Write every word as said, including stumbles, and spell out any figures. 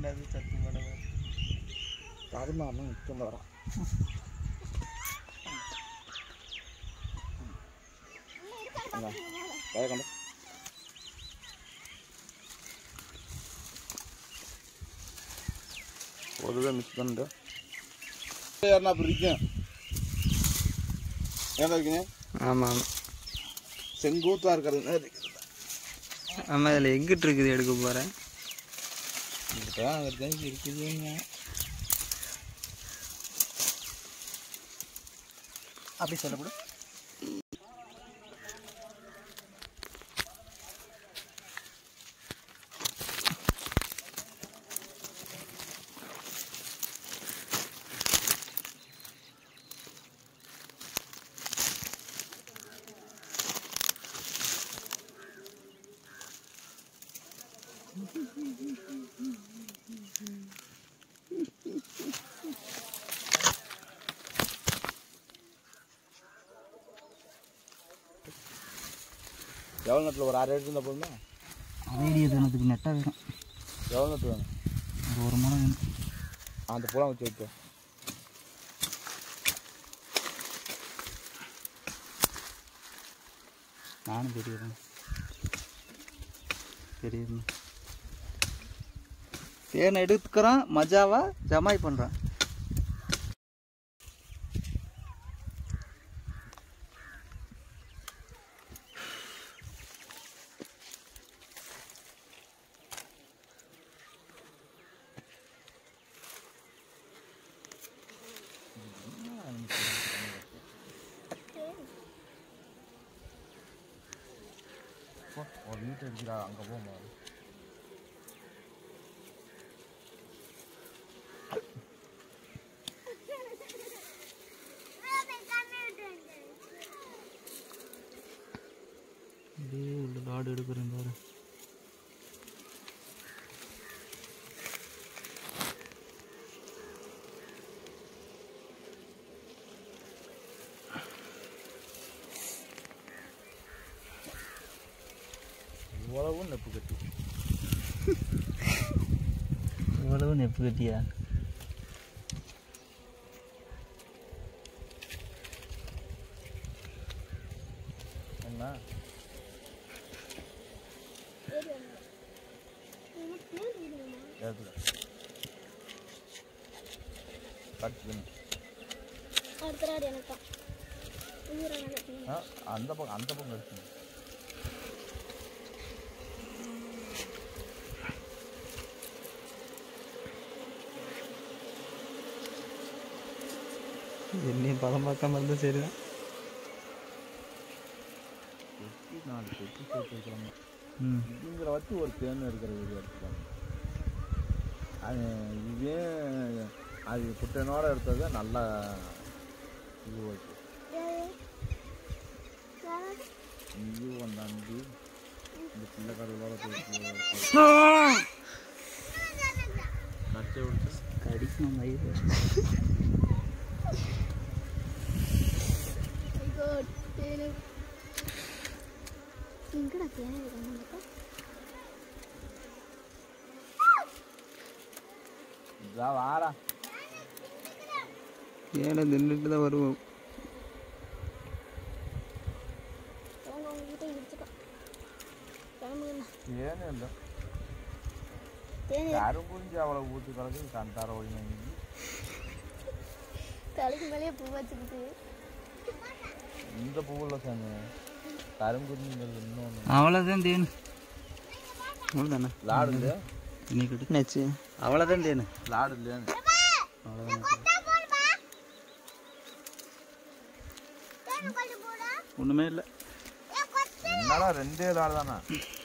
என்னது சத்து மடம் கருமாம நிற்க வரான் கண்டு ஒருதான் மிஸ் பண்ணிட்டு யாருன்னா அப்படி இருக்கேன் ஏன்னா இருக்கீங்க ஆமாம் ஆமாம் செங்கூத்தாக இருக்கிறது ஆமாம் இதில் எங்கிட்டு இருக்குது எடுக்க போகிறேன் இருக்குதுங்க அப்படி சொல்லக்கூடாது எவ்வளோ நட்டில் ஒரு ஆறு எடுத்து இருந்தால் போதுமா அதே தினத்துக்கு நெட்டாக வேணும் எவ்வளோ நட்டு வேணும் ஒரு ஒரு மரம் வேணும் அந்த புலம் வச்சு வைக்க நானும் பெரியதான் பெரிய தேனை எடுத்துக்கிறோம் மஜாவா ஜமாய் பண்ணுறான் ஒரு வீட்டு இருக்கிறா அங்கே போகும்போது உள்ள லாடு எடுக்கிறேன் பாரு இவ்வளவு நெப்பு கட்டி இவ்வளவு நெப்பு கட்டியா என்ன அந்த பக்கம் அந்த பக்கம் கடிச்சு என்னையும் பதம் பார்க்காம இருந்தால் சரிதான் நாலு பெட்டி சேர்த்து வைக்கிறாங்க ம் இதுங்கிற வச்சு ஒரு தேன் இருக்கிற வீடு எடுத்துக்காங்க அது இதே அது குட்டையனோட எடுத்தது நல்லா இது வச்சு இது வந்தாண்டி இந்த பிள்ளை கடவுளோட நச்சை விடுச்சு கடிக்கணும் மயிறு வாரா ஏன்னா நின்றுட்டு தான் வருவோம் ஏன்னு இல்லை யாரும் புரிஞ்சு அவளை ஊற்றி கலந்து கண்டார ஒழிங்க தலைக்கு மேலேயே பூ வச்சுக்கிட்டு இந்த பூவில் சாமி கரும்புரிங்கிறது இன்னொன்று அவ்வளோதான் தேனு அவ்வளோதானே லாடு இல்லையா இன்னைக்கு எடுத்துனாச்சு அவ்வளோதான் தேனு லாடு இல்லையான்னு அவ்வளோதான் ஒன்றுமே இல்லை என்னடா ரெண்டே லாடு தானே